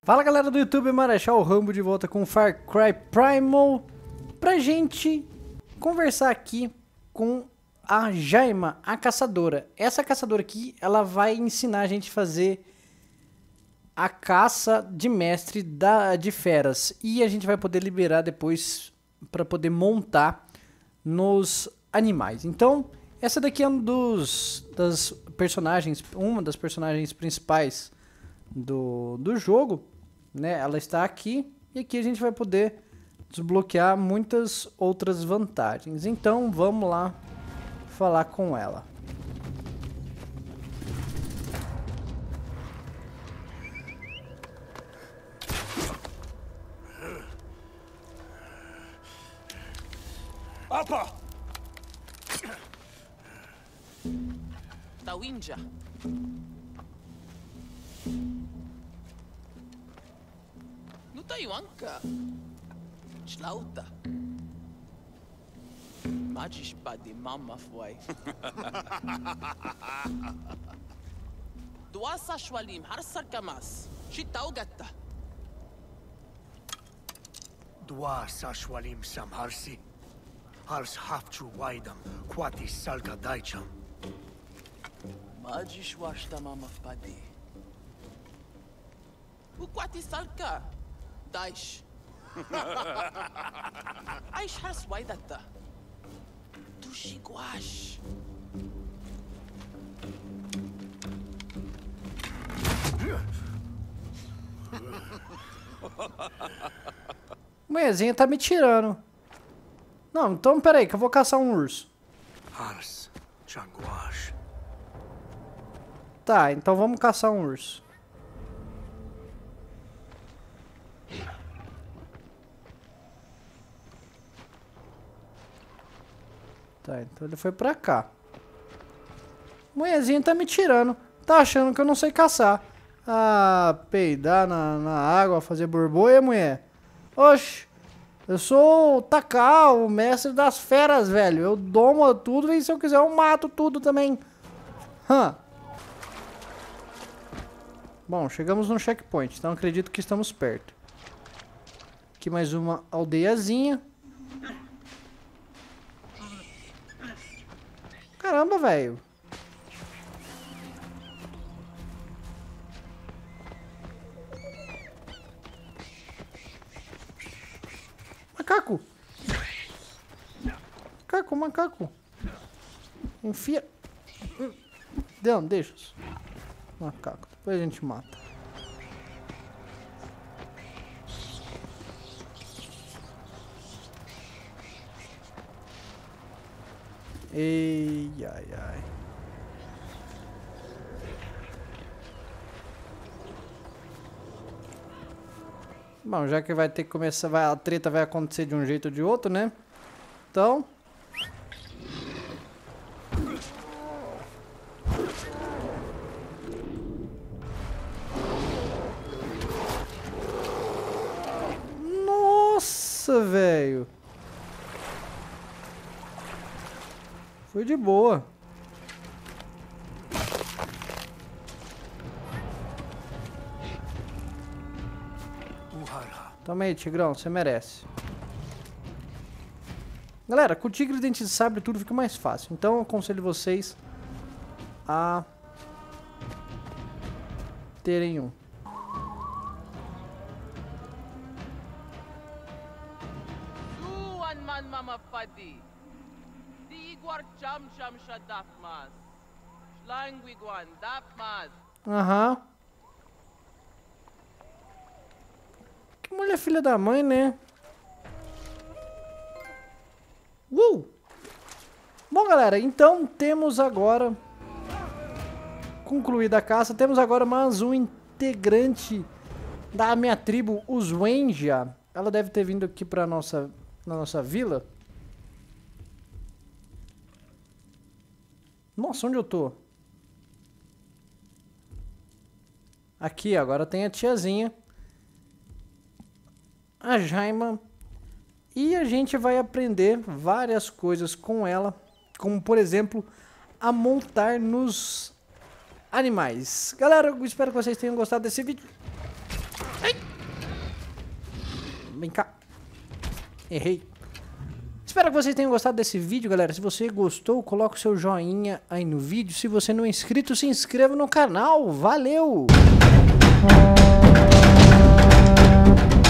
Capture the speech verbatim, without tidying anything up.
Fala galera do YouTube, Marechal Rambo de volta com Far Cry Primal pra gente conversar aqui com a Jaima, a caçadora. Essa caçadora aqui, ela vai ensinar a gente a fazer a caça de mestre da, de feras e a gente vai poder liberar depois para poder montar nos animais. Então, essa daqui é um dos das personagens, uma das personagens principais do, do jogo. Né? Ela está aqui e aqui a gente vai poder desbloquear muitas outras vantagens. Então vamos lá falar com ela. Apa! Tawinja. Taiwanka. Schlauta. Magisch bei dem Mama foi. Duasa Schwalim, Harsar Kamas. Shitaugatta. Duasa Schwalim Samharsi. Hars Hafchu Waidam, Quati Salka Daicham. Magisch washta Mama Fadi. O Quati Salka. Daish. Aish has waidata. Tushiguash. Mulherzinha tá me tirando. Não, então peraí que eu vou caçar um urso. Hars Changuash. Tá, então vamos caçar um urso. Tá, então ele foi pra cá. Mulherzinha tá me tirando. Tá achando que eu não sei caçar. Ah, peidar na, na água, fazer borbolha, mulher. Oxe, eu sou o Takao, o mestre das feras, velho. Eu domo tudo e se eu quiser eu mato tudo também. Hã. Bom, chegamos no checkpoint, então acredito que estamos perto. Aqui mais uma aldeiazinha. Caramba, velho. Macaco. Macaco, macaco. Enfia. Não, deixa. Macaco. Depois a gente mata. Ei, ai, ai. Bom, já que vai ter que começar, vai, a treta vai acontecer de um jeito ou de outro, né? Então... Nossa, velho. Foi de boa. Toma aí, Tigrão, você merece. Galera, com o Tigre Dente de Sabre tudo fica mais fácil. Então eu aconselho vocês a terem um. Suan man Mama Fadi. Iguar cham cham shadafmas. Slanguiguan dafmas. Aham. Que mulher filha da mãe, né? Uh! Bom, galera, então temos agora concluída a caça. Temos agora mais um integrante da minha tribo, os Wenja. Ela deve ter vindo aqui pra nossa, na nossa vila. Nossa, onde eu tô? Aqui, agora tem a tiazinha. A Jaima. E a gente vai aprender várias coisas com ela. Como, por exemplo, a montar nos animais. Galera, eu espero que vocês tenham gostado desse vídeo. Ai! Vem cá. Errei. Espero que vocês tenham gostado desse vídeo, galera. Se você gostou, coloca o seu joinha aí no vídeo. Se você não é inscrito, se inscreva no canal. Valeu!